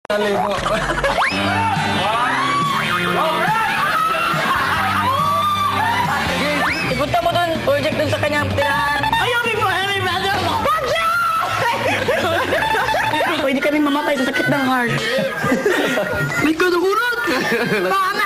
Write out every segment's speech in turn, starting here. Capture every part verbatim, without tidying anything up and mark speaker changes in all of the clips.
Speaker 1: Libo.
Speaker 2: Ipunta mo dun, project dun sa kanyang tirahan.
Speaker 3: Ayun mo, Harry, brother mo! Bagla! Pwede kami mamatay sa sakit ng heart. May kadugunan! Mama!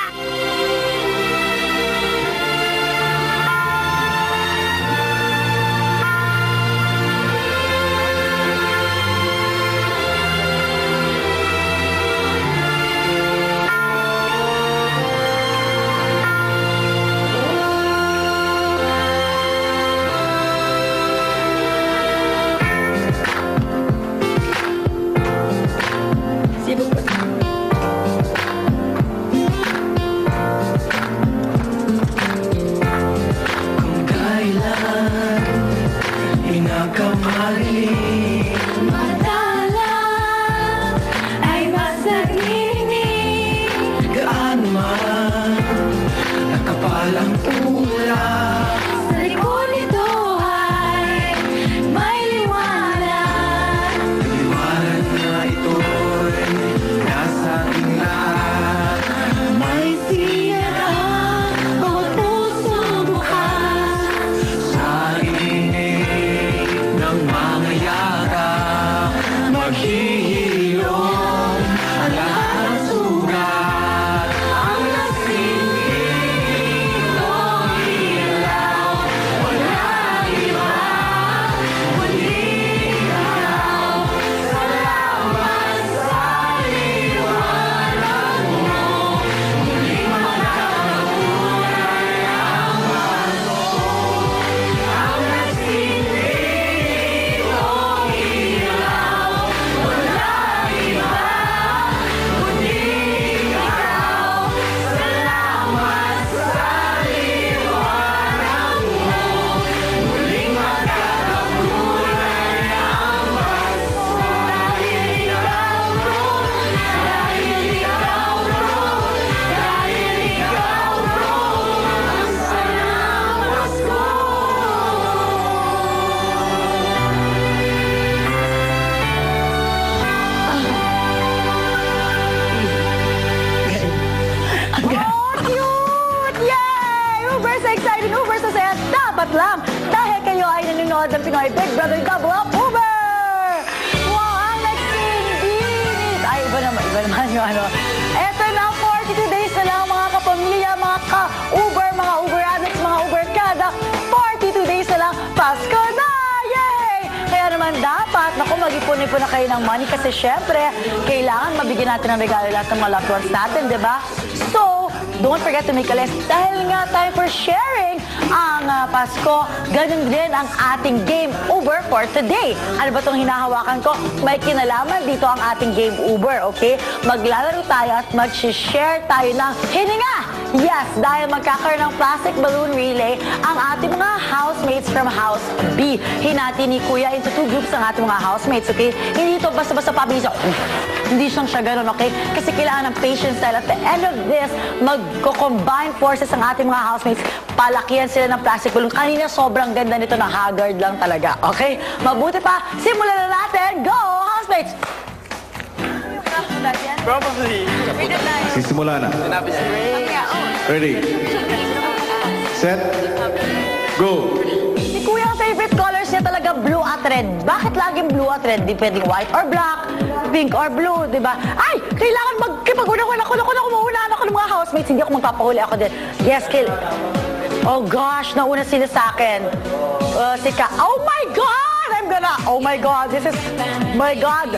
Speaker 2: Lang dahil kayo ay nanonood ng Pinoy Big Brother Double Up Uber! Wow, ang nagsindinis! Ay, iba naman, iba naman yung ano. Eto na, forty-two days na lang mga kapamilya, mga ka-Uber, mga Uber addicts, mga Uber kada. forty-two days na lang, Pasko na! Yay! Kaya naman dapat, naku, mag-ipon-ipon na kayo ng money kasi syempre, kailangan mabigyan natin ng regalo lahat ng mga loved ones natin, di ba? So, don't forget to make a list dahil nga time for sharing ang uh, Pasko. Ganun din ang ating game Uber for today. Ano ba itong hinahawakan ko? May kinalaman dito ang ating game Uber, okay? Maglalaro tayo at mag-share tayo ng hininga. Yes, dahil magkakaroon ng plastic balloon relay ang ating mga housemates from House B. Hinati ni Kuya into two groups ang ating mga housemates, okay? Hindi ito basta-basta pabilis. Hindi siyang siya ganun, okay? Kasi kailangan ng patience dahil at the end of this, magko-combine forces ang ating mga housemates. Palakihan sila ng plastic balloon. Kanina sobrang ganda nito na haggard lang talaga, okay? Mabuti pa, simulan na natin. Go, housemates!
Speaker 1: Probably.
Speaker 4: Sisimula na. Ready? Set? Go!
Speaker 2: Si Kuya, ang favorite colors niya talaga blue at red. Bakit laging blue at red? Di pwedeng white or black, pink or blue, di ba? Ay! Kailangan magkipag-una-una ako, ako, ako, maunahan ako ng mga housemates. Hindi ako magpapahuli ako din. Yes, Kill. Oh gosh, nauna sila sa akin. Uh, sika. Oh my God! I'm gonna, oh my God, this is, my God.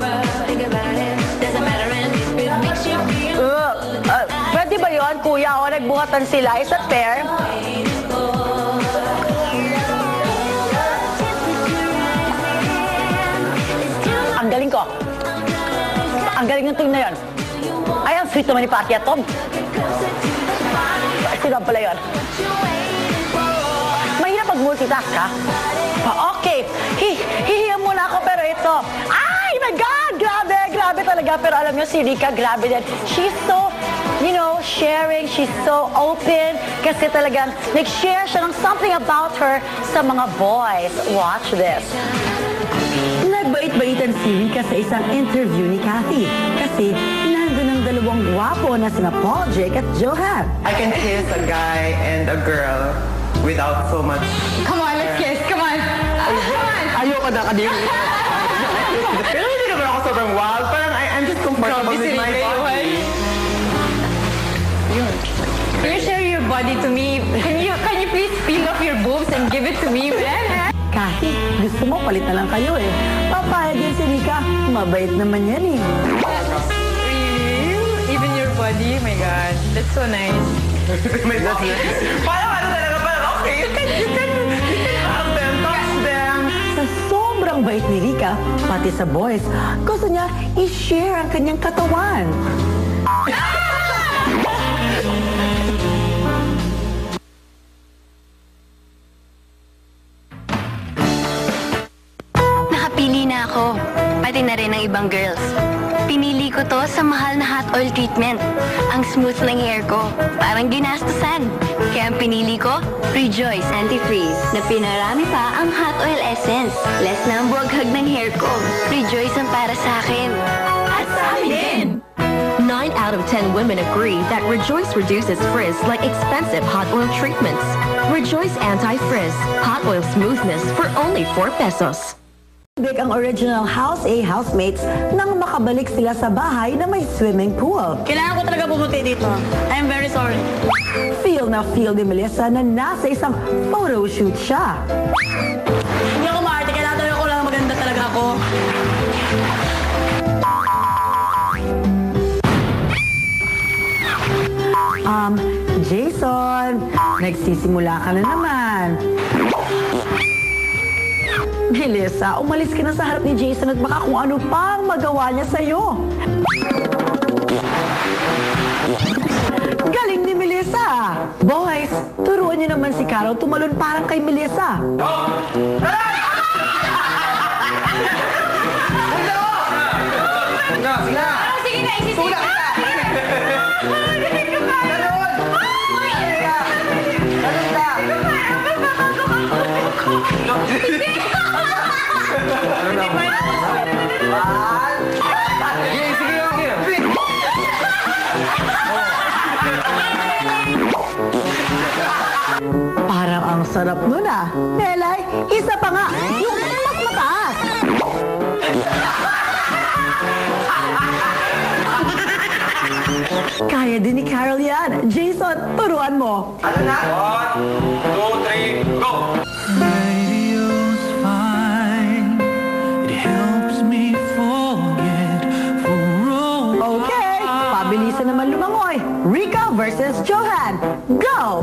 Speaker 2: Uh, uh, pwede ba yun, Kuya? O, nagbuhatan sila. Is that fair? Ang galing ko. Ang galing ng team na yun. Ay, ang sweet naman ni Pati at Tom. Sino pala yun? Mahirap mag-multitask, ha? Oh, okay. Hi hihiya muna ako, pero ito. Ay, my God! Grabe, grabe talaga. Pero alam nyo, si Rika, grabe din. She's so, you know, sharing. She's so open. Kasi talagang nag-share siya ng something about her sa mga boys. Watch this.
Speaker 3: Nagbait
Speaker 2: Nabait-baitan si Rika sa isang interview ni Kathy. Kasi nandun ang dalawang gwapo na sina Paul Jake at Johan.
Speaker 1: I can kiss a guy and a girl without so much.
Speaker 3: Come on, let's kiss. Come on. Come on.
Speaker 1: Ayoko na kadiri. Pero hindi naman ako sobrang wild. Parang I, I'm just comfortable with my body.
Speaker 3: Can you share your body to me? Can you can you please peel off your boobs and give it to me?
Speaker 2: Kathy, gusto mo palit na lang kayo eh. Papayag din si Rika. Mabait naman yan eh.
Speaker 3: Really? Even your body? Oh my God. That's so nice.
Speaker 1: My body. Parang ano talaga, parang okay, you can, you can, you can hug them, touch them.
Speaker 2: Sa sobrang bait ni Rika, pati sa boys, gusto niya i-share ang kanyang katawan.
Speaker 5: Nakapili na ako, pati na rin ang ibang girls. Pinili ko to sa mahal na hot oil treatment. Ang smooth ng hair ko, parang ginastusan. Kaya ang pinili ko, Rejoice Anti-Freeze, na pinarami pa ang hot oil essence. Less na ang buwaghag ng hair ko. Rejoice ang para sa akin. At sa amin din!
Speaker 6: Nine out of ten women agree that Rejoice reduces frizz like expensive hot oil treatments. Rejoice Anti-Frizz, hot oil smoothness for only four pesos.
Speaker 2: Big ang original House A housemates nang makabalik sila sa bahay na may swimming pool.
Speaker 3: Kailangan ko talaga pumunti dito. I'm very sorry.
Speaker 2: Feel na feel ni Melissa na nasa isang photo shoot siya.
Speaker 3: Hindi ako maarte. Kailangan talaga ko lang maganda talaga ako.
Speaker 2: Um, Jason, nagsisimula ka na naman. Melissa, umalis ka na sa harap ni Jason at baka kung ano pang magawa niya sa'yo. Galing ni Melissa. Boys, turuan niyo naman si Carol tumalon parang kay Melissa.
Speaker 3: Sige na, isisip ka!
Speaker 2: Parang ang sarap nun ah. Melay, isa pa nga. Yung mas mataas. Kaya din ni Carol yan. Jason, turuan mo.
Speaker 1: Ano na? One, two, three, go!
Speaker 7: Radio's fine. It helps me forget for all.
Speaker 2: Okay, pabilisan naman lumangoy. Rika versus Johan. Go!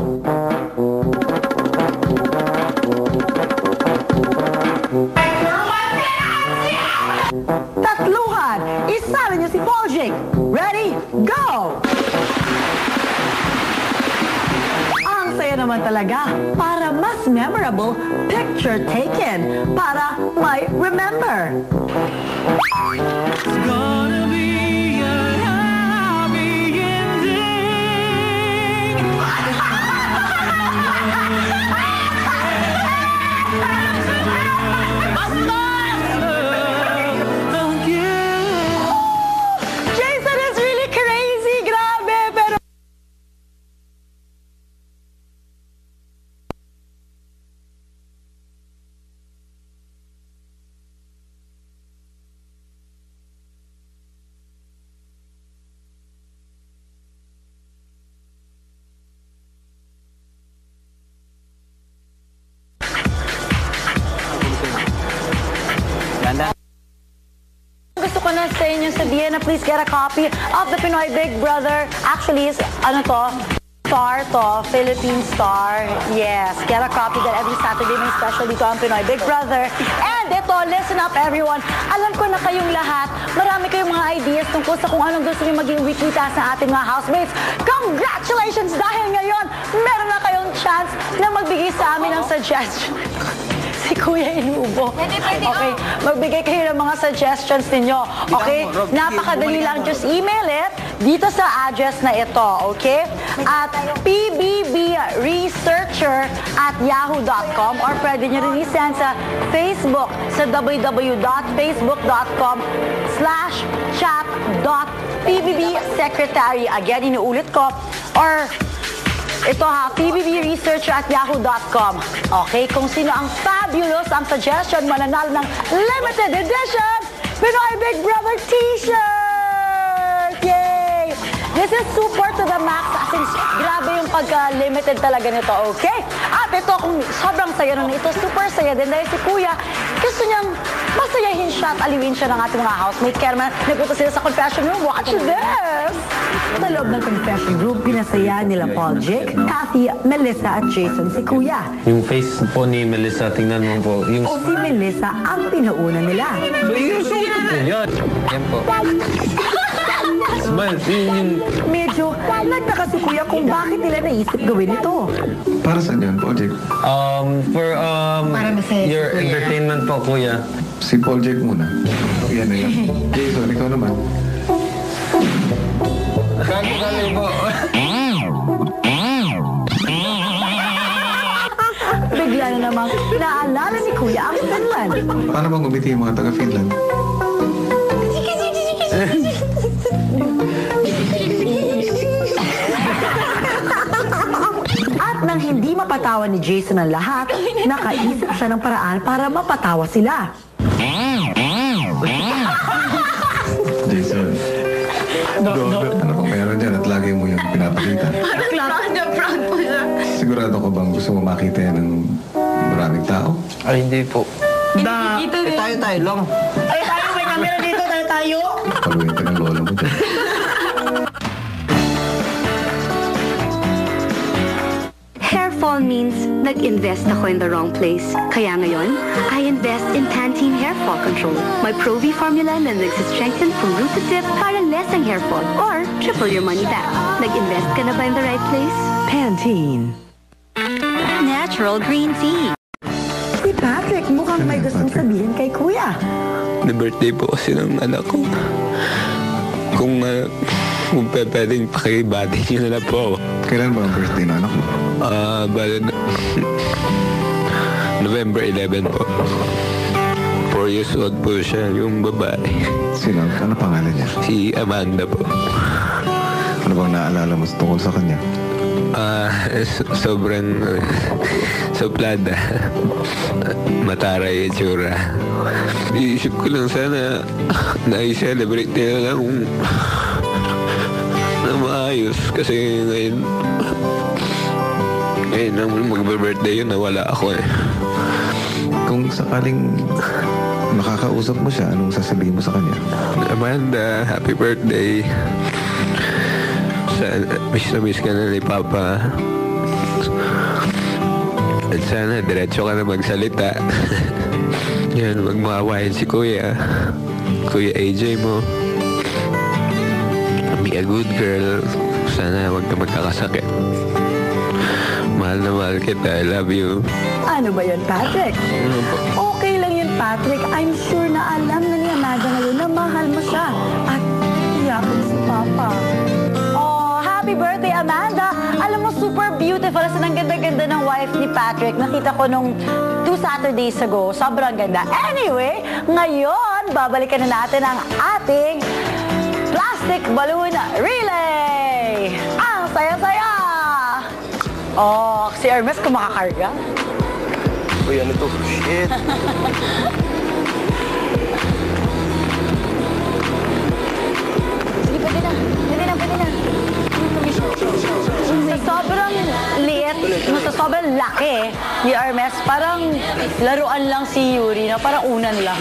Speaker 2: Tatluhan! Isama niyo si Paul Jake. Ready? Go! Ang saya naman talaga. Para mas memorable, picture taken. Para may remember.
Speaker 7: It's gonna be a happy ending.
Speaker 2: Jason is really crazy. Grabe, pero... Gusto ko na sa inyo sabihin na please get a copy of the Pinoy Big Brother. Actually, is, ano to? Star to, Philippine Star. Yes, get a copy that every Saturday may special dito ang Pinoy Big Brother. And ito, listen up everyone. Alam ko na kayong lahat, marami kayong mga ideas tungkol sa kung anong gusto niyo maging weekly task sa ating mga housemates. Congratulations! Dahil ngayon, meron na kayong chance na magbigay sa amin ng suggestion. Si Kuya Inubo. Okay, magbigay kayo ng mga suggestions ninyo. Okay, napakadali lang. Just email it dito sa address na ito, okay? At p b b researcher at yahoo dot com or pwede nyo rin i-send sa Facebook sa w w w dot facebook dot com slash chat dot p b b secretary. Again, inuulit ko. Or ito ha, p b b researcher at yahoo dot com. Okay, kung sino ang fabulous ang suggestion, mananalo ng limited edition Pinoy Big Brother t-shirt! Yay! This is super to the max. As in, grabe yung pagka-limited talaga nito, okay? At ito, kung sobrang saya nun ito, super saya din dahil si Kuya, gusto niyang masayahin siya at aliwin siya ng ating mga housemate. Kaya naman, nagpunta sila sa confession room. Watch this!
Speaker 8: Sa loob ng confession room, pinasaya nila Paul Jake, Kathy, Melissa at Jason si Kuya.
Speaker 9: Yung face po ni Melissa, tingnan mo po. Yung...
Speaker 8: O si Melissa ang pinauna nila.
Speaker 9: So, yung suot po yan. Yan po. Smile, yun yung...
Speaker 8: Medyo nagtaka si Kuya kung bakit nila naisip gawin ito.
Speaker 4: Para saan yan, Paul Jake?
Speaker 9: Um, for um, your entertainment po, Kuya.
Speaker 4: Si Paul Jake muna. Yan na yan. Jason, ikaw naman.
Speaker 9: Kali-kali po.
Speaker 8: Bigla na namang naalala ni Kuya ang Finland.
Speaker 4: Paano bang umiti yung mga taga-Finland?
Speaker 8: At nang hindi mapatawan ni Jason ang lahat, nakaisip siya ng paraan para mapatawa sila.
Speaker 4: Jason. No, no. Ano bang meron dyan at lagi mo yung pinapakita?
Speaker 3: Proud na proud po siya.
Speaker 4: Sigurado ko bang gusto mo makita yan ng maraming tao?
Speaker 9: Ay, hindi po.
Speaker 3: Da, eh,
Speaker 9: Tayo-tayo lang.
Speaker 3: Ay, tayo, may camera dito, tayo tayo.
Speaker 4: Paluin ka ng lola mo dyan.
Speaker 5: Hair fall means nag-invest ako in the wrong place. Kaya ngayon, I invest in Pantene Hair Fall Control. My Pro-V formula na nagsistrengthen from root to tip para less ang hair fall or triple your money back. Nag-invest ka na ba in the right place?
Speaker 8: Pantene.
Speaker 5: Natural green tea.
Speaker 8: Si Patrick mukhang may gustong sabihin kay Kuya.
Speaker 9: Na birthday po kasi ng anak ko. Kung, uh, kung pwedeng pakibati niyo na lang po ako.
Speaker 4: Kailan ba ang birthday ng anak mo?
Speaker 9: Ah, uh, bala na... November eleventh po. Four years old po siya, yung babae.
Speaker 4: Sino? Ano pangalan niya?
Speaker 9: Si Amanda po.
Speaker 4: Ano bang naalala mo tungkol sa kanya?
Speaker 9: Ah, so- sobrang uh, suplada. Mataray yung tsura. Iisip ko lang sana na-celebrate nila lang na maayos kasi ngayon ngayon nang mag-birthday yun nawala ako eh.
Speaker 4: Kung sakaling makakausap mo siya, anong sasabihin mo sa kanya?
Speaker 9: Amanda, happy birthday. Sa, miss na miss ka na ni Papa. At sana, diretso ka na magsalita. Yan, magmakawain si Kuya. Kuya A J mo. Be a good girl. Sana wag ka magkakasakit. Mahal na mahal kita. I love you.
Speaker 8: Ano ba yun, Patrick? Okay lang yun, Patrick. I'm sure na alam na ni Amanda ngayon na mahal mo siya. At iyakon si Papa.
Speaker 2: Oh, happy birthday, Amanda! Alam mo, super beautiful. As ang ganda-ganda ng wife ni Patrick. Nakita ko nung two Saturdays ago. Sobrang ganda. Anyway, ngayon, babalikan na natin ang ating plastic balloon relay! Ang saya-saya! Oh, si Hermes kumakakarga.
Speaker 9: Uy, ano to? Shit.
Speaker 2: Sige, pwede na. Pwede na, pwede na. Sa sobrang liit, sa sobrang laki ni Hermes, parang laruan lang si Yuri, na parang unan lang.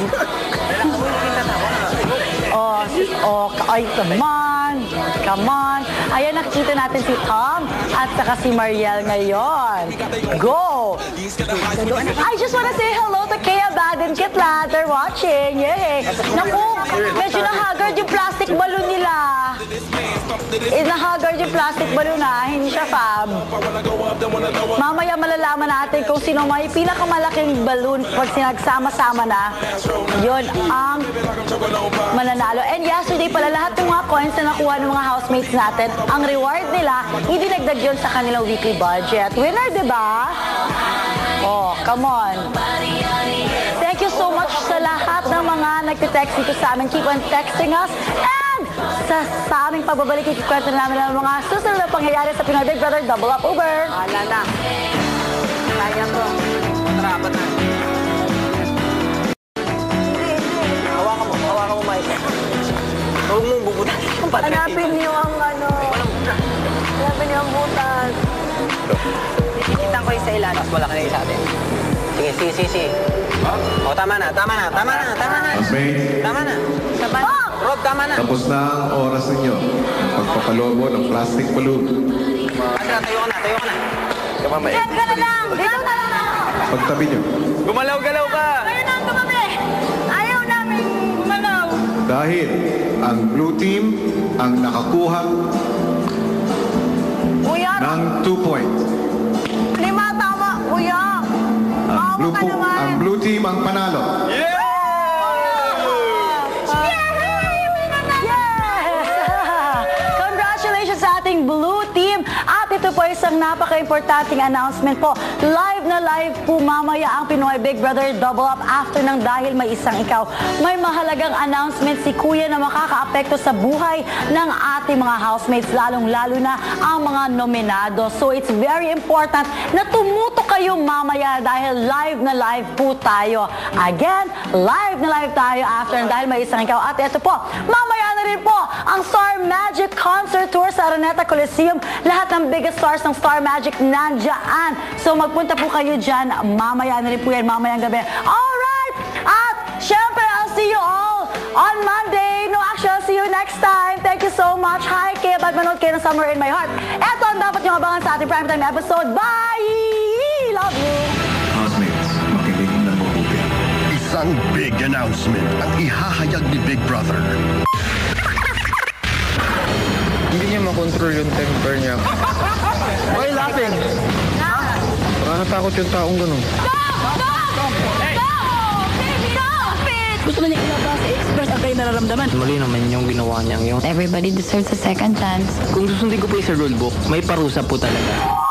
Speaker 2: Oh, oh, ay, come on, come on. Ayan, nakikita natin si Tom at saka si Mariel ngayon. Go! I just wanna say hello to Kea Bad and Kitla. They're watching. Yay! Naku, medyo na-haggard yung plastic balloon nila. Eh, nahagard yung plastic balloon na, hindi siya fab. Mamaya malalaman natin kung sino may pinakamalaking balloon pag sinagsama-sama na. Yun ang mananalo. And yesterday pala, lahat ng mga coins na nakuha ng mga housemates natin, ang reward nila, idinagdag yun sa kanilang weekly budget. Winner, di ba? Oh, come on. Thank you so much sa lahat ng mga nagte-text dito sa amin. Keep on texting us. And sa, sa aming pagbabalik, ikikwento namin ang mga susunod na pangyayari sa Pinoy Big Brother Double Up Uber.
Speaker 1: Wala na. Kaya ko. Tarapat na. Hawakan mo. Hawakan mo, Mike. Huwag mong bubutas.
Speaker 2: Hanapin niyo ang ano. Hanapin niyo ang butas.
Speaker 1: Kitang ko yung sa ilan. Mas malaki na sa atin. Sige, sige, sige, sige. O, tama na, tama na, tama na, tama na.
Speaker 4: Housemates,
Speaker 1: Tama na. Tama na. Rob, tama na.
Speaker 4: tapos na ang oras ninyo. Ang pagpapalobo ng plastic balloon.
Speaker 1: Andra, tayo ka na, tayo ka na. Kamamay.
Speaker 2: Diyan ka na lang. Dito ka na lang.
Speaker 4: Pagtabi nyo.
Speaker 1: Gumalaw-galaw ka.
Speaker 2: Ayaw na tumabi. Ayaw namin gumalaw.
Speaker 4: Dahil ang blue team ang nakakuha
Speaker 2: Kuya,
Speaker 4: ng two points.
Speaker 2: lima tama. Kuya.
Speaker 4: Ang blue,
Speaker 2: ka
Speaker 4: po,
Speaker 2: naman.
Speaker 4: ang blue team ang panalo.
Speaker 2: Yes! Congratulations sa ating blue team. At ito po isang napaka-importanting announcement po. Live na live po mamaya ang Pinoy Big Brother Double Up after ng Dahil May Isang Ikaw. May mahalagang announcement si Kuya na makakaapekto sa buhay ng ating mga housemates, lalong-lalo na ang mga nominado. So it's very important na tumuto kayo mamaya dahil live na live po tayo. Again, live na live tayo after ng Dahil May Isang Ikaw. At ito po, mamaya na rin po ang Star Magic Concert Tour sa Araneta Coliseum. Lahat ng biggest stars ng Star Magic nandyan. So magpunta po kayo dyan. Mamaya na rin po yan, mamayang gabi. Alright! At syempre, I'll see you all on Monday. No, actually, I'll see you next time. Thank you so much. Hi, kaya ba't manood kayo ng Summer in My Heart. Eto ang dapat nyo abangan sa ating primetime episode. Bye! Love you!
Speaker 4: Housemates, makinig na mabuti.
Speaker 10: Isang big announcement ang ihahayag ni Big Brother.
Speaker 9: Hindi niya makontrol yung temper niya.
Speaker 1: Why laughing?
Speaker 9: Baka natakot yung taong ganun.
Speaker 3: Gusto na niya ilabas, express ang kayo nararamdaman.
Speaker 1: Mali naman yung ginawa niya yun.
Speaker 5: Everybody deserves a second chance.
Speaker 1: Kung susundin ko po yung sa rulebook, may parusa po talaga.